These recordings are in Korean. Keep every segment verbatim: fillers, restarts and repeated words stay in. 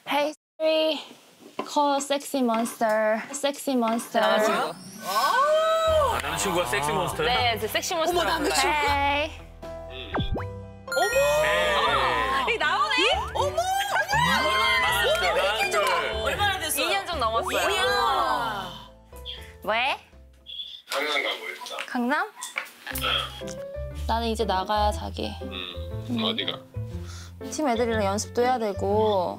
Hey Siri, call sexy monster. Sexy monster. 남자친구. 아, 남자친구가 섹시 몬스터야? 네, 제 섹시 몬스터. 어머, 남자친구. Hey. 어머! 이 나오네? 어머! 얼마나 됐어? 이 년 좀 넘었어요. 이 년. 왜? 강남 가고 있다. 강남? 나는 이제 나가야 자기. 음, 어디가? 팀 애들이랑 연습도 해야 되고,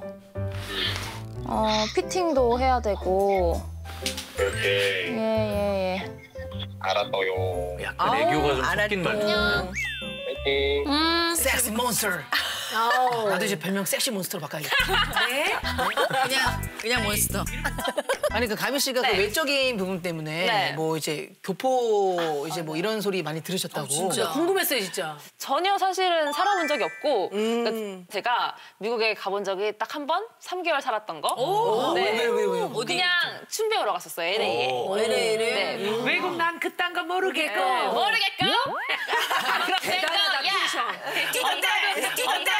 어 피팅도 해야 되고. 그렇게 예예 예. 알았어요. 약간 애교가 좀 섞인 말투. 파이팅. 음. 섹시 몬스터. 나도 이제 별명 섹시 몬스터로 바꿔야겠다. 네? 그냥 그냥 몬스터. 아니 그 가미 씨가 네. 그 외적인 부분 때문에 네. 뭐 이제 교포 이제 뭐 이런 소리 많이 들으셨다고. 진짜 궁금했어요 진짜. 전혀 사실은 살아본 적이 없고 음. 그러니까 제가 미국에 가본 적이 딱 한 번, 삼 개월 살았던 거. 오. 네. 왜, 왜, 왜? 어디? 그냥 춤 배우러 갔었어요, 엘에이에. 이래 이래. 네. 외국 난 그딴 거 모르겠고. 네. 모르겠고? 그럼 대단하다, 내가, 야! 텐션. 뛰던데! 뛰던데!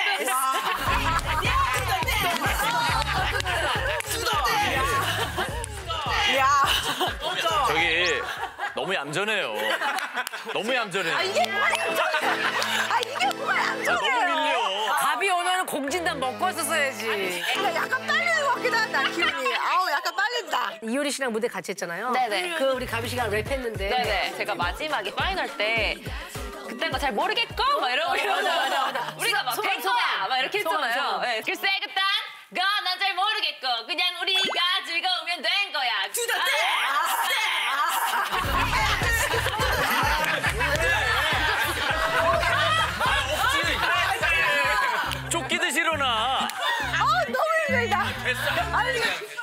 저기 너무 얌전해요. 너무 얌전해요. 아, 이게 뭐야, 얌전해. 아, 이게 뭐야, 얌전해. 너무 밀려. 밥이 오면 공진단 먹고 왔었어야지. 약간 빨리는 것 같기도 한다, 기분이. 아우, 약간 빨린다. 이효리 씨랑 무대 같이 했잖아요. 네네. 그 우리 가미 씨가 랩했는데. 네네. 제가 마지막에 파이널 때 그땐 거 잘 모르겠고 막 이러고 이러고 우리가 막 소감, 된 거야 소감. 막 이렇게 소감, 했잖아요. 소감. 네. 글쎄 그딴 거난 잘 모르겠고 그냥 우리가 즐거우면 된 거야. 쫓기듯이 일어나. 아, 너무 힘들다. 됐어. 아니,